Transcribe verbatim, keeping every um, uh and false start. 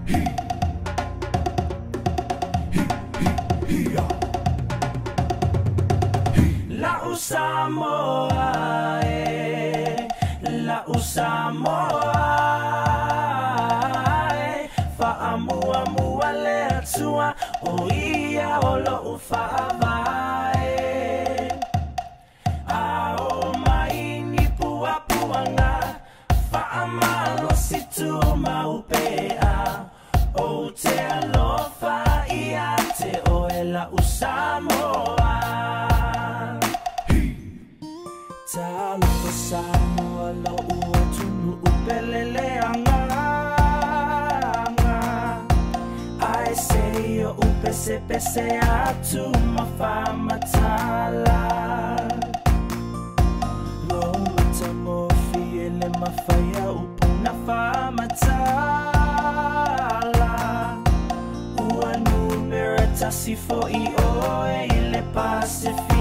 La Samoa, eh, la Samoa, eh, fa'amua mua le atua o ia o lo ufa'ava, eh, a o mai ni pua puanga, fa'amalo situ maupea, o te alofa ia te oe la Samoa. Talo Samoa lo ua tunu upelele anga ai se yo upe se pese atu mafamatala lo matamo fiele mafaya upuna famatala ua numera tasi fo i oe ile Pacific